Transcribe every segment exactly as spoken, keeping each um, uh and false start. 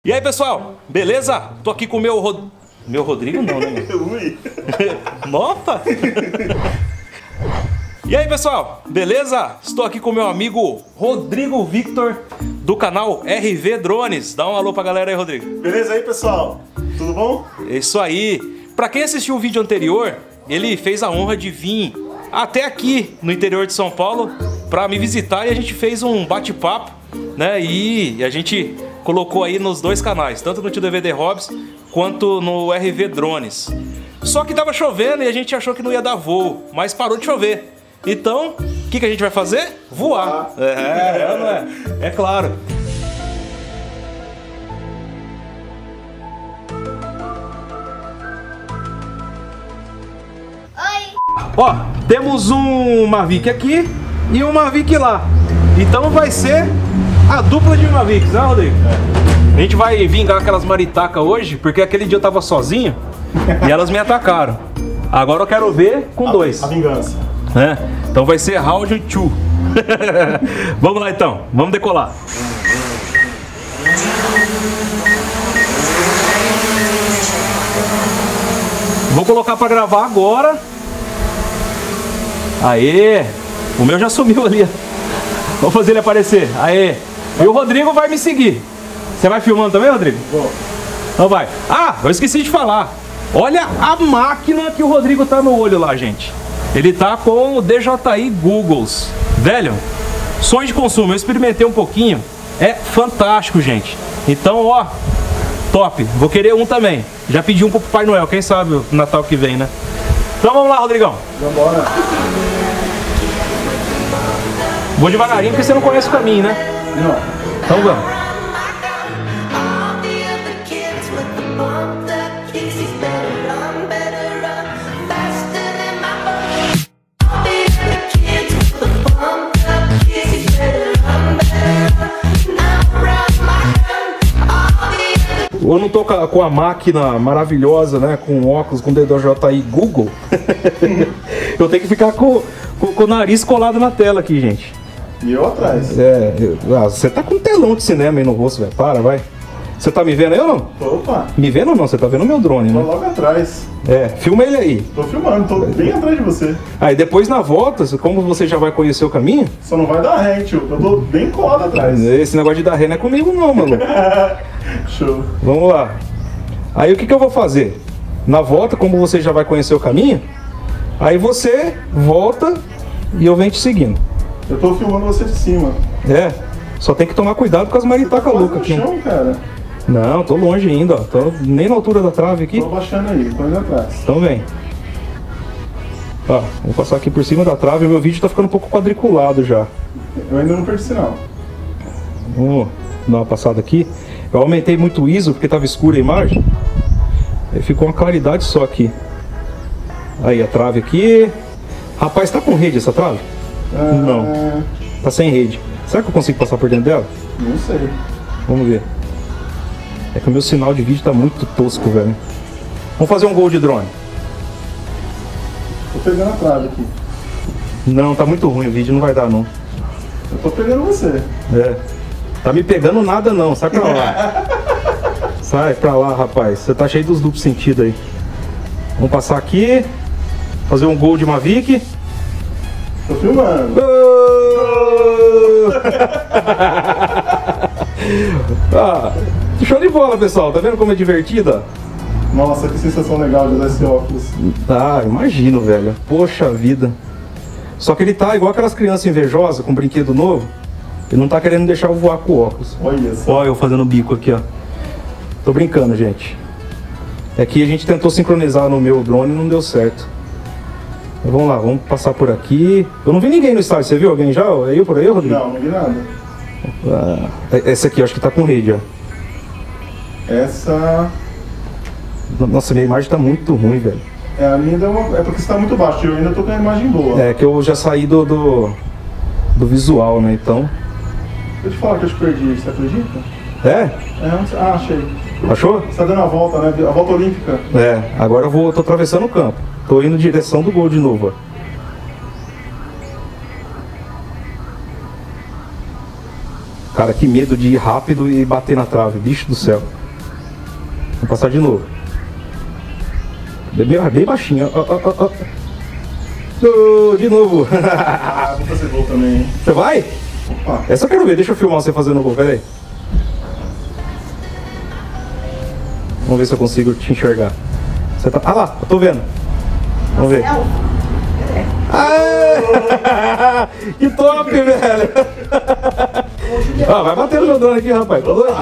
E aí, pessoal, beleza? Tô aqui com o meu Rod... Meu Rodrigo não, né? Ui. Nota? E aí, pessoal, beleza? Estou aqui com o meu amigo Rodrigo Victor, do canal R V Drones. Dá um alô pra galera aí, Rodrigo. Beleza aí, pessoal? Tudo bom? É isso aí. Pra quem assistiu o vídeo anterior, ele fez a honra de vir até aqui no interior de São Paulo pra me visitar e a gente fez um bate-papo, né? E a gente colocou aí nos dois canais, tanto no Tio D V D Hobbies quanto no R V Drones. Só que tava chovendo e a gente achou que não ia dar voo, mas parou de chover. Então, o que, que a gente vai fazer? Voar. É, é, não é? É claro. Ó, temos um Mavic aqui e um Mavic lá. Então vai ser a dupla de Mavics, né, Rodrigo? É. A gente vai vingar aquelas maritacas hoje, porque aquele dia eu tava sozinho e elas me atacaram. Agora eu quero ver com a, dois. A vingança. É. Então vai ser round dois. Vamos lá então, vamos decolar. Vou colocar pra gravar agora. Aê! O meu já sumiu ali. Vou fazer ele aparecer. Aê! E o Rodrigo vai me seguir. Você vai filmando também, Rodrigo? Vou. Então vai. Ah, eu esqueci de falar. Olha a máquina que o Rodrigo tá no olho lá, gente. Ele tá com o D J I Googles. Velho, sonho de consumo. Eu experimentei um pouquinho. É fantástico, gente. Então, ó, top. Vou querer um também. Já pedi um pro Papai Noel. Quem sabe o Natal que vem, né? Então vamos lá, Rodrigão. Vambora. Vou devagarinho porque você não conhece o caminho, né? Não. Então vamos. Eu não tô com a máquina maravilhosa, né? Com óculos, com D J I Google. Eu tenho que ficar com, com, com o nariz colado na tela aqui, gente. E eu atrás. É, eu, ah, você tá com um telão de cinema aí no rosto, velho. Para, vai. Você tá me vendo aí ou não? Opa. Me vendo ou não? Você tá vendo o meu drone, Tô né? logo atrás. É, filma ele aí. Tô filmando, tô bem atrás de você. Aí depois na volta, como você já vai conhecer o caminho... Só não vai dar ré, tio. Eu tô bem colado atrás. Esse negócio de dar ré não é comigo não, maluco. Show. Vamos lá. Aí o que que eu vou fazer? Na volta, como você já vai conhecer o caminho, aí você volta e eu venho te seguindo. Eu tô filmando você de cima. É, só tem que tomar cuidado com as maritacas loucas aqui. Chão, cara. Não, tô longe ainda, ó. Tô nem na altura da trave aqui. Tô baixando aí, tô indo atrás. Então vem. Ó, vou passar aqui por cima da trave. O meu vídeo tá ficando um pouco quadriculado já. Eu ainda não perdi sinal. Vamos dar uma passada aqui. Eu aumentei muito o I S O porque tava escura a imagem. Aí ficou uma claridade só aqui. Aí a trave aqui. Rapaz, tá com rede essa trave? Ah, Não. Tá sem rede. Será que eu consigo passar por dentro dela? Não sei. Vamos ver. É que o meu sinal de vídeo tá muito tosco, velho. Vamos fazer um gol de drone. Tô pegando a trave aqui. Não, tá muito ruim o vídeo, não vai dar não. Eu tô pegando você. É. Tá me pegando nada não, sai pra lá. Sai pra lá, rapaz. Você tá cheio dos duplos sentidos aí. Vamos passar aqui. Fazer um gol de Mavic. Tô filmando. Gol! Ah, show de bola, pessoal. Tá vendo como é divertida? Nossa, que sensação legal de usar esse óculos. Ah, imagino, velho. Poxa vida. Só que ele tá igual aquelas crianças invejosas com brinquedo novo. Ele não tá querendo deixar eu voar com o óculos. Olha só. Olha eu fazendo bico aqui, ó. Tô brincando, gente. É que a gente tentou sincronizar no meu drone e não deu certo. Então, vamos lá, vamos passar por aqui. Eu não vi ninguém no estádio, você viu alguém já? É eu por aí, Rodrigo? Não, não vi nada. Ah, essa aqui, eu acho que tá com rede, ó. Essa... Nossa, minha imagem tá muito ruim, velho. É, a minha deu uma... é porque você tá muito baixo, eu ainda tô com a imagem boa. É que eu já saí do, do, do visual, né, então... Deixa eu te falar que eu te perdi, você acredita? É? É, onde... Ah, achei. Achou? Você tá dando a volta, né? A volta olímpica. É, agora eu vou, tô atravessando o campo. Tô indo em direção do gol de novo, ó. Cara, que medo de ir rápido e bater na trave. Bicho do céu. Vou passar de novo. Bem, bem baixinho. Ó, ó, ó, ó. Oh, de novo. Ah, vou fazer gol também, hein? Você vai? Opa. Essa eu quero ver. Deixa eu filmar você fazendo gol. Pera aí. Vamos ver se eu consigo te enxergar. Você tá... Ah lá, eu tô vendo. Vamos ver. Ah, que top, velho. Ah, vai bater no meu drone aqui, rapaz.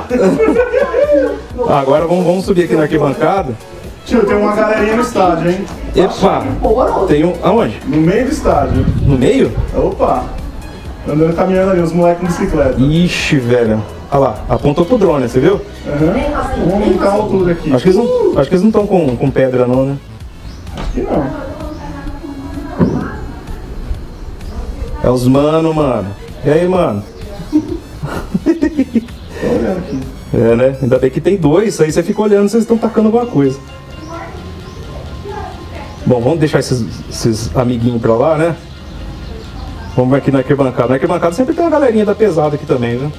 Ah, agora vamos, vamos subir aqui na arquibancada. Tio, tem uma galerinha no estádio, hein? Epa, tem um... Aonde? No meio do estádio. No meio? Opa! Andando caminhando ali, os moleques de bicicleta. Ixi, velho. Olha lá, apontou pro drone, você viu? Uhum. Vamos aumentar a altura aqui. Acho que eles não acho que eles não estão com, com pedra não, né? Acho que não. É os mano, mano. E aí, mano? Tô olhando aqui. É, né? Ainda bem que tem dois, aí você fica olhando se vocês estão tacando alguma coisa. Bom, vamos deixar esses, esses amiguinhos pra lá, né? Vamos aqui na arquibancada. Na arquibancada sempre tem uma galerinha da pesada aqui também, viu?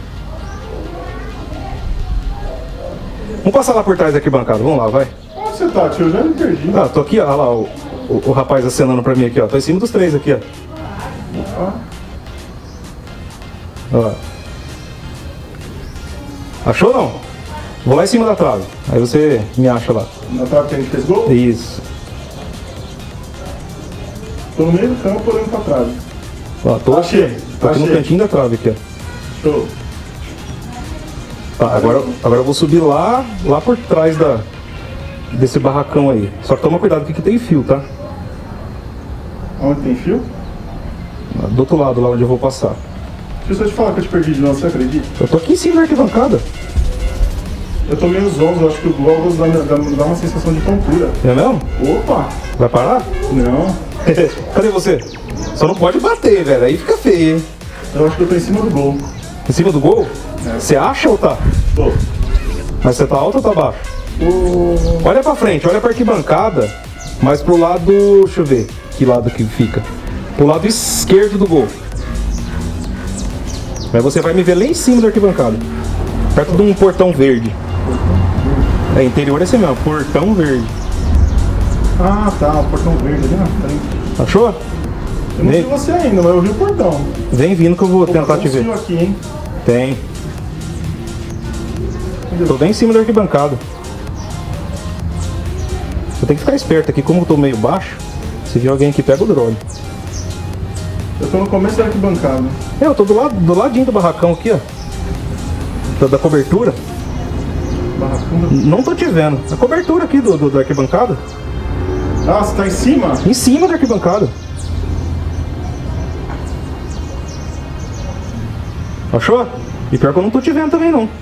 Vamos passar lá por trás da arquibancada, vamos lá, vai. Onde você tá, tio? Eu já me perdi. Ah, tô aqui, ó, olha lá, o, o, o rapaz acenando pra mim aqui, ó. Tô em cima dos três aqui, ó. Ah. Ó. Achou não? Vou lá em cima da trave. Aí você me acha lá. Na trave que a gente fez gol? Isso. Tô no meio do campo olhando pra trás. Ó, tô, Achei. tô aqui no Achei. cantinho da trave aqui, ó. Show. Tá, agora, agora eu vou subir lá, lá por trás da, desse barracão aí. Só que toma cuidado que aqui tem fio, tá? Onde tem fio? Do outro lado, lá onde eu vou passar. Deixa eu só te falar que eu te perdi de novo, você acredita? Eu tô aqui em cima da arquibancada. Eu tomei os ombros, eu acho que o Globos dá, dá, dá uma sensação de tontura. É mesmo? Opa! Vai parar? Não. Cadê você? Só não pode bater, velho. Aí fica feio, hein? Eu acho que eu tô em cima do gol. Em cima do gol? É. Você acha ou tá? Tô. Mas você tá alto ou tá baixo? O... Olha pra frente, olha pra arquibancada, mas pro lado, deixa eu ver, que lado que fica. Pro lado esquerdo do gol. Aí você vai me ver lá em cima da arquibancada, perto de um portão verde. É, interior é esse mesmo, portão verde. Ah, tá, o portão verde ali na frente. Achou? Eu não Vem. vi você ainda, mas eu vi o portão. Vem vindo que eu vou tentar te Tem um ver. fio aqui, hein? Tem. Tô bem em cima da arquibancada. Eu tenho que ficar esperto aqui, como eu tô meio baixo. Se vir alguém aqui, pega o drone. Eu tô no começo da arquibancada. É, eu tô do, lado, do ladinho do barracão aqui, ó. Da, da cobertura. Barracão. Não tô te vendo. A cobertura aqui do, do, da arquibancada. Ah, você tá em cima? Em cima da arquibancada. Achou? E pior que eu não tô te vendo também, não.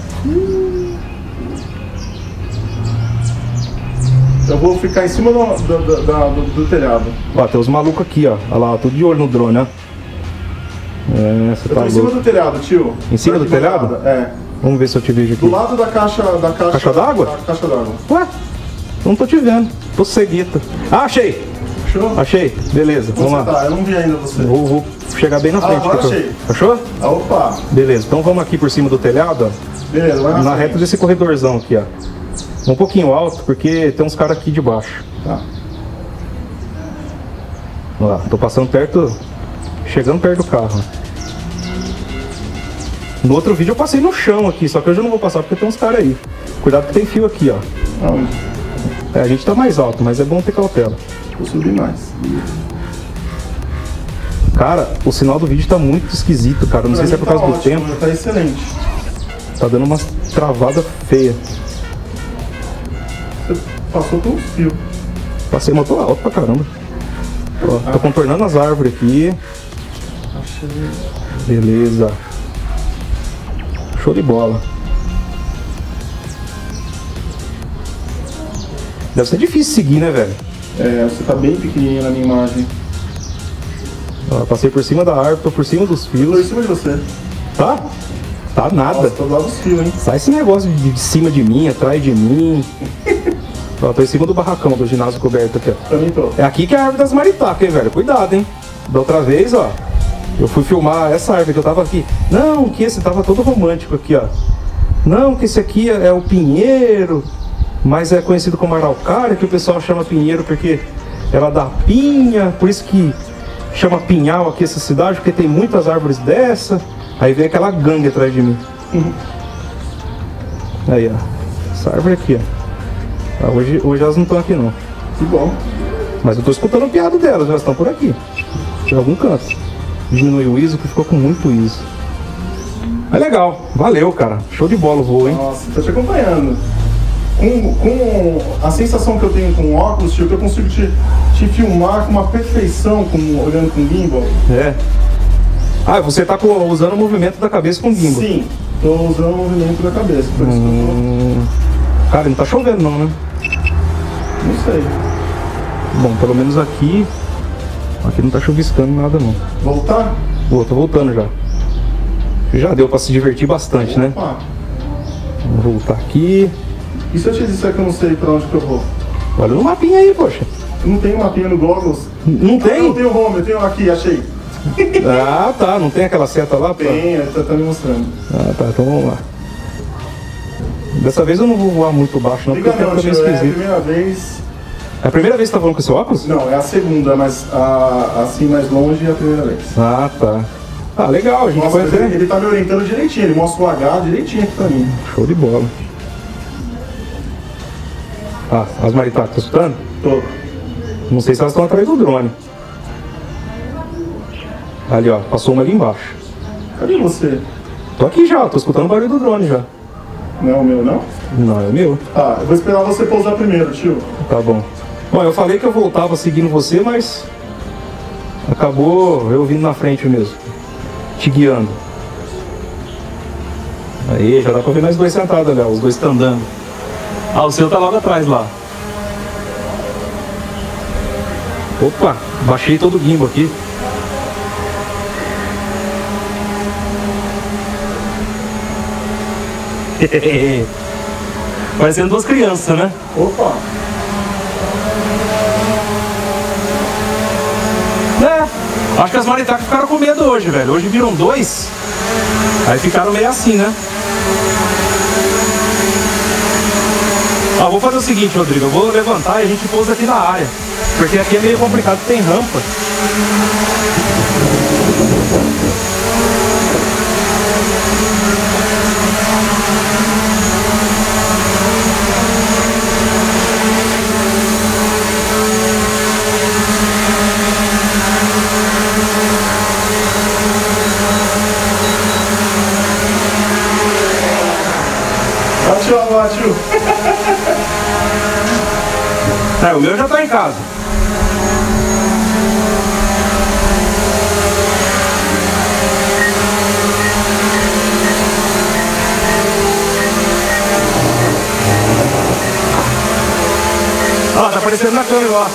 Eu vou ficar em cima do, do, do, do, do telhado. Ó, tem os malucos aqui, ó. Olha lá, tudo de olho no drone, ó. É, você Eu tá tô em cima louco. do telhado, tio. Em cima Da do telhado? arquibancada, É. Vamos ver se eu te vejo aqui. Do lado da caixa... Da caixa, Caixa d'água? Da caixa d'água. Ué, não tô te vendo. Tô cegueta. Ah, achei! Achou? Achei. Beleza, Onde vamos você lá. tá? Eu não vi ainda você. Vou, vou chegar bem na Ah, frente. agora que eu tô- achei. Achou? Ah, opa. Beleza, então vamos aqui por cima do telhado, ó. Beleza, vai na, Na frente. reta desse corredorzão aqui, ó. Um pouquinho alto, porque tem uns caras aqui de baixo. Tá. Olha lá, tô passando perto, chegando perto do carro. ó. No outro vídeo eu passei no chão aqui, só que hoje eu não vou passar porque tem uns caras aí. Cuidado que tem fio aqui, ó. Aonde? É, a gente tá mais alto, mas é bom ter cautela. Vou subir mais. Cara, o sinal do vídeo tá muito esquisito, cara. Não sei se é por Pra mim causa tá do ótimo, tempo. Tá excelente. Tá dando umas travadas feias. Você passou por uns fios. Passei, mas tô alto pra caramba. Ó, tô contornando as árvores aqui. Achei. Beleza. Show de bola. Deve ser difícil seguir, né, velho? É, você tá bem pequenininho na minha imagem. Ó, passei por cima da árvore, tô por cima dos Eu tô em fios. cima de você. Tá? Tá nada. Nossa, tô do lado dos fios, hein? Sai esse negócio de, de cima de mim, atrás de mim. Ó, tô em cima do barracão do ginásio coberto aqui, ó. Pra mim tô. É aqui que é a árvore das maritacas, hein, velho? Cuidado, hein? Da outra vez, ó. Eu fui filmar essa árvore que eu tava aqui. Não, que esse tava todo romântico aqui, ó. Não, que esse aqui é, é o pinheiro, mas é conhecido como araucária, que o pessoal chama pinheiro porque ela dá pinha, por isso que chama pinhal aqui essa cidade, porque tem muitas árvores dessa. Aí vem aquela gangue atrás de mim. Uhum. Aí, ó. Essa árvore aqui, ó. Ah, hoje, hoje elas não estão aqui, não. Que bom. Mas eu tô escutando o piado delas, elas estão por aqui. Em algum canto. Diminuiu o I S O, que ficou com muito I S O. É legal, valeu, cara. Show de bola o voo, hein? Nossa, tô te acompanhando. Com, com a sensação que eu tenho com o óculos, tio, que eu consigo te, te filmar com uma perfeição, com, olhando com gimbal. É. Ah, você tá com, usando o movimento da cabeça com gimbal. Sim, tô usando o movimento da cabeça. Por isso hum... que eu tô... Cara, não tá chovendo não, né? Não sei. Bom, pelo menos aqui... Aqui não tá chuviscando nada não. Voltar? Vou, tô voltando já. Já deu pra se divertir bastante, Opa. Né? Vamos voltar aqui. E se eu te disser que eu não sei pra onde que eu vou? Olha no mapinha aí, poxa. Não tem mapinha no Goggles? Não tem? Ah, não tem o home, eu tenho aqui, achei. Ah, tá. Não tem aquela seta lá? Pra... Tem, tá, tá me mostrando. Ah, tá. Então vamos lá. Dessa vez eu não vou voar muito baixo, não, Liga porque não, fica meio tio, é a esquisito. primeira vez... É a primeira vez que você tá falando com esse óculos? Não, é a segunda, mas a, assim mais longe é a primeira vez. Ah, tá. Ah, legal, a gente Nossa, foi ele, até... ele tá me orientando direitinho, ele mostra o H direitinho aqui pra mim. Show de bola. Ah, as maritacas, tá escutando? Tô. Não sei se elas estão atrás do drone. Ali, ó, passou uma ali embaixo. Cadê você? Tô aqui já, tô escutando o barulho do drone já. Não é o meu, não? Não, é o meu. Tá, eu vou esperar você pousar primeiro, tio. Tá bom. Bom, eu falei que eu voltava seguindo você, mas acabou eu vindo na frente mesmo, te guiando. Aí, já dá pra ver nós dois sentados ali, ó, os dois estão andando. Ah, o seu tá logo atrás lá. Opa, baixei todo o gimbal aqui. Parecendo duas crianças, né? Opa! É, acho que as maritacas ficaram com medo hoje, velho. Hoje viram dois, aí ficaram meio assim, né? Ah, vou fazer o seguinte, Rodrigo. Eu vou levantar e a gente pousa aqui na área, porque aqui é meio complicado, tem rampa. Bateu, bateu. É, o meu já tá em casa. Ah, tá aparecendo na câmera lá.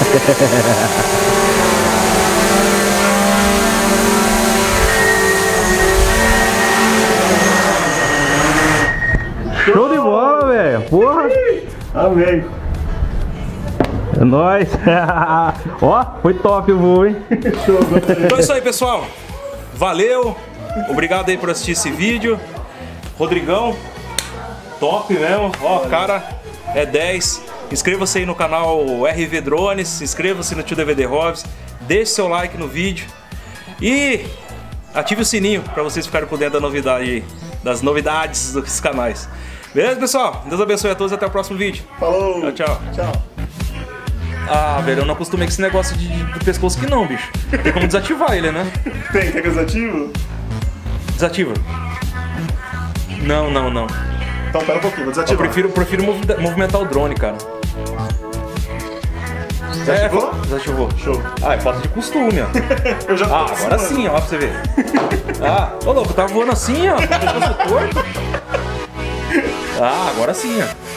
Show de bola, velho. Porra. Amém. É nóis. Ó, foi top o voo, hein? Então é isso aí, pessoal. Valeu. Obrigado aí por assistir esse vídeo. Rodrigão, top mesmo. Ó, cara, é dez. Inscreva-se aí no canal R V Drones. Inscreva-se no Tio D V D Hobbies. Deixe seu like no vídeo. E ative o sininho para vocês ficarem por dentro da novidade, das novidades dos canais. Beleza, pessoal? Deus abençoe a todos e até o próximo vídeo. Falou. Tchau, tchau. Tchau. Ah, velho, eu não acostumei com esse negócio de, de pescoço aqui não, bicho. Tem como desativar ele, né? Tem, quer que eu desativo? Desativa. Não, não, não. Então pera um pouquinho, vou Eu desativar. prefiro, prefiro movi- movimentar o drone, cara. Desativou? É, desativou. Show. Ah, é falta de costume, ó. Eu já tô Ah, agora acostumado. sim, ó, pra você ver. Ah, ô louco, tá voando assim, ó. com o pescoço torto. Ah, agora sim, ó.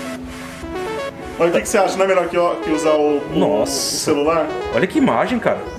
Mas o que, que você acha? Não é melhor que, ó, que usar o, o- Nossa. o celular? Olha que imagem, cara.